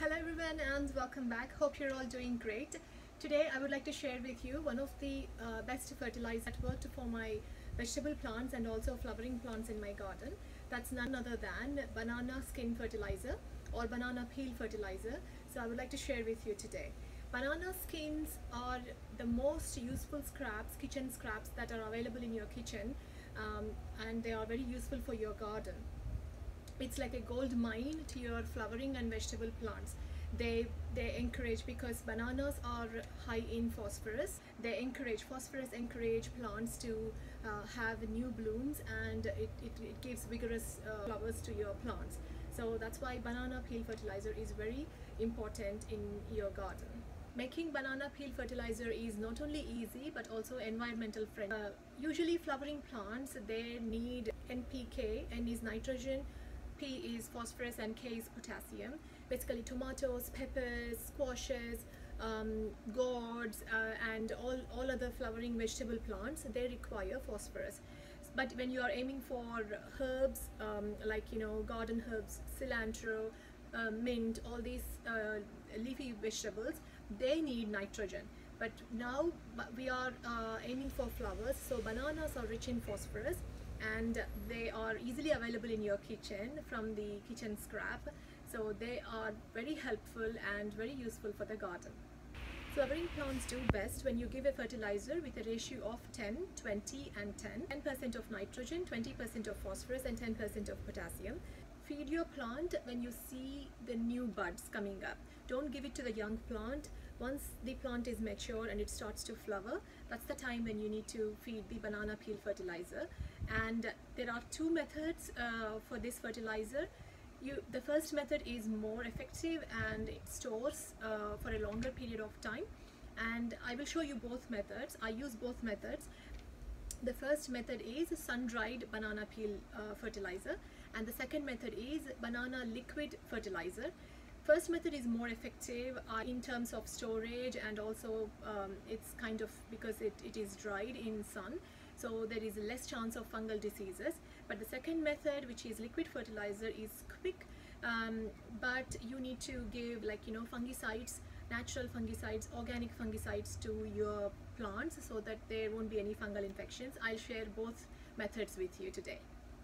Hello everyone and welcome back. Hope you're all doing great. Today I would like to share with you one of the best fertilizers that worked for my vegetable plants and also flowering plants in my garden. That's none other than banana skin fertilizer or banana peel fertilizer. So I would like to share with you today. Banana skins are the most useful scraps, kitchen scraps that are available in your kitchen, and they are very useful for your garden. It's like a gold mine to your flowering and vegetable plants. They encourage, because bananas are high in phosphorus, phosphorus encourage plants to have new blooms, and it gives vigorous flowers to your plants. So that's why banana peel fertilizer is very important in your garden. Making banana peel fertilizer is not only easy but also environmental friendly. Usually flowering plants, they need NPK. N is nitrogen, P is phosphorus, and K is potassium. Basically tomatoes, peppers, squashes, gourds, and all other flowering vegetable plants, they require phosphorus. But when you are aiming for herbs, like garden herbs, cilantro, mint, all these leafy vegetables, they need nitrogen. But now we are aiming for flowers, so bananas are rich in phosphorus and they are easily available in your kitchen from the kitchen scrap, so they are very helpful and very useful for the garden. Flowering plants do best when you give a fertilizer with a ratio of 10, 20 and 10. 10% of nitrogen, 20% of phosphorus and 10% of potassium. Feed your plant when you see the new buds coming up. Don't give it to the young plant. Once the plant is mature and it starts to flower, that's the time when you need to feed the banana peel fertilizer. And there are two methods for this fertilizer. The first method is more effective and it stores for a longer period of time, and I will show you both methods. I use both methods. The first method is sun-dried banana peel fertilizer, and the second method is banana liquid fertilizer. First method is more effective in terms of storage, and also it's kind of, because it is dried in sun, so there is less chance of fungal diseases. But the second method, which is liquid fertilizer, is quick, but you need to give fungicides, natural fungicides, organic fungicides to your plants so that there won't be any fungal infections. I'll share both methods with you today.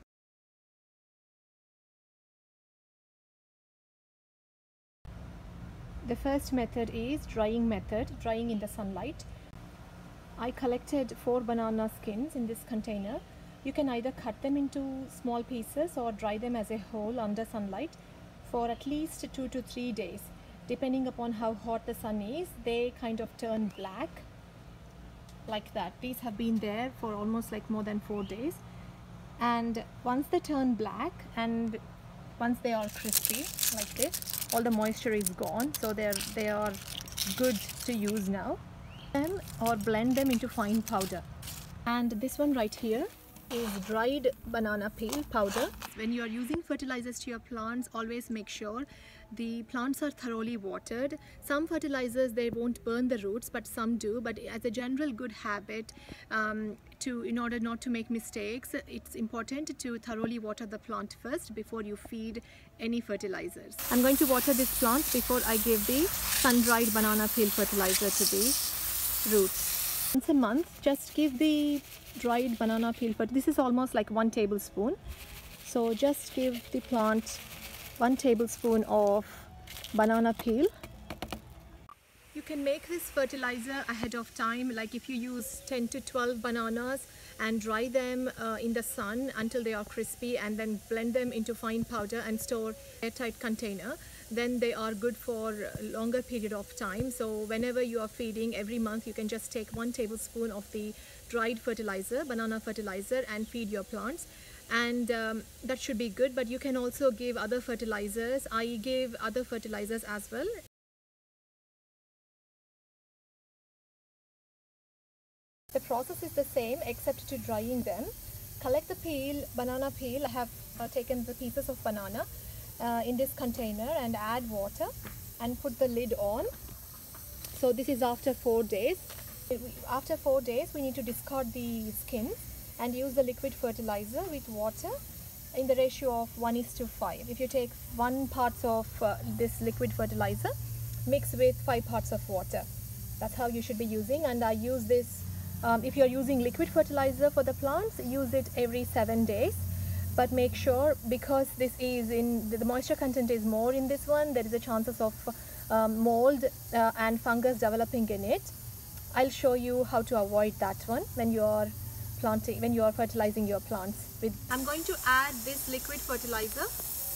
The first method is drying method, drying in the sunlight. I collected 4 banana skins in this container. You can either cut them into small pieces or dry them as a whole under sunlight for at least 2 to 3 days. Depending upon how hot the sun is, they kind of turn black like that. These have been there for almost more than 4 days. And once they turn black and once they are crispy like this, all the moisture is gone, so they are good to use now. Them or blend them into fine powder. And this one right here is dried banana peel powder. When you are using fertilizers to your plants, always make sure the plants are thoroughly watered. Some fertilizers, they won't burn the roots, but some do. But as a general good habit, in order not to make mistakes, it's important to thoroughly water the plant first before you feed any fertilizers. I'm going to water this plant before I give the sun-dried banana peel fertilizer to the roots. Once a month, just give the dried banana peel fertilizer. This is almost like 1 tablespoon. So just give the plant 1 tablespoon of banana peel. You can make this fertilizer ahead of time, like if you use 10 to 12 bananas and dry them in the sun until they are crispy, and then blend them into fine powder and store in an airtight container, then they are good for a longer period of time. So whenever you are feeding every month, you can just take 1 tablespoon of the dried fertilizer, banana fertilizer, and feed your plants. And that should be good, but you can also give other fertilizers. I gave other fertilizers as well. The process is the same except to drying them. Collect the banana peel. I have taken the pieces of banana in this container and add water and put the lid on. So this is after 4 days. After 4 days, we need to discard the skins and use the liquid fertilizer with water in the ratio of 1:5. If you take 1 part of this liquid fertilizer, mix with 5 parts of water. That's how you should be using. And I use this, if you're using liquid fertilizer for the plants, use it every 7 days. But make sure, because this is in the moisture content is more in this one, there is a chances of mold and fungus developing in it. I'll show you how to avoid that one when you are planting, when you are fertilizing your plants with. I'm going to add this liquid fertilizer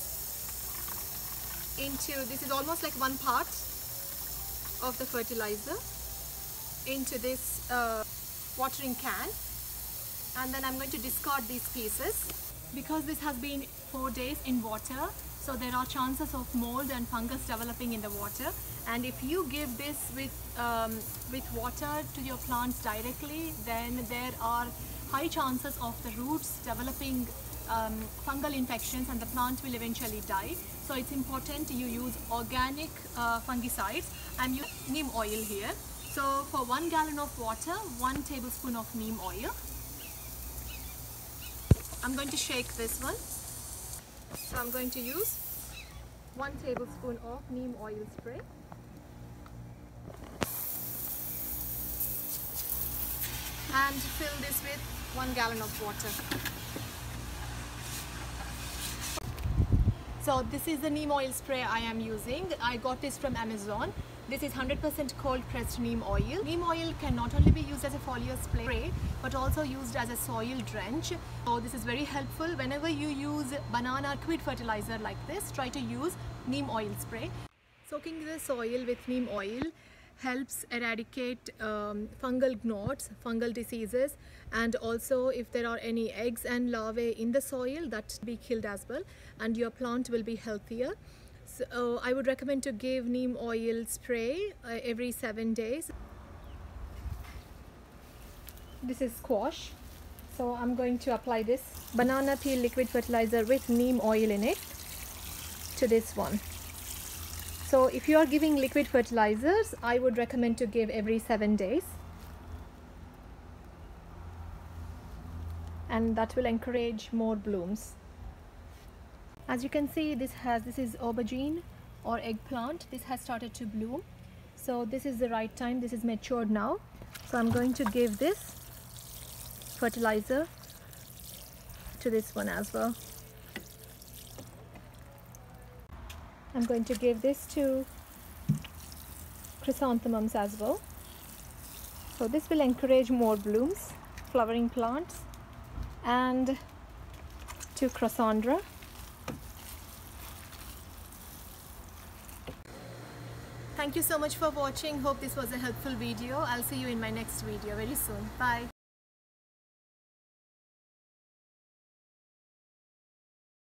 into, this is almost like 1 part of the fertilizer into this watering can, and then I'm going to discard these pieces. Because this has been 4 days in water, so there are chances of mold and fungus developing in the water. And if you give this with water to your plants directly, then there are high chances of the roots developing fungal infections, and the plant will eventually die. So it's important you use organic fungicides. I'm using neem oil here. So for 1 gallon of water, 1 tablespoon of neem oil. I'm going to shake this one. So I'm going to use 1 tablespoon of neem oil spray. And fill this with 1 gallon of water. So this is the neem oil spray I am using. I got this from Amazon. This is 100% cold pressed neem oil. Neem oil can not only be used as a foliar spray, but also used as a soil drench. So this is very helpful. Whenever you use banana liquid fertilizer like this, try to use neem oil spray. Soaking the soil with neem oil helps eradicate fungal gnaws, fungal diseases, and also if there are any eggs and larvae in the soil, that be killed as well, and your plant will be healthier. So I would recommend to give neem oil spray every 7 days. This is squash, so I'm going to apply this banana peel liquid fertilizer with neem oil in it to this one. So if you are giving liquid fertilizers, I would recommend to give every 7 days, and that will encourage more blooms. As you can see, this is aubergine or eggplant. This has started to bloom, so this is the right time. This is matured now, so I'm going to give this fertilizer to this one as well. I'm going to give this to chrysanthemums as well. So this will encourage more blooms, flowering plants, and to Crossandra. Thank you so much for watching. Hope this was a helpful video. I'll see you in my next video very soon. Bye.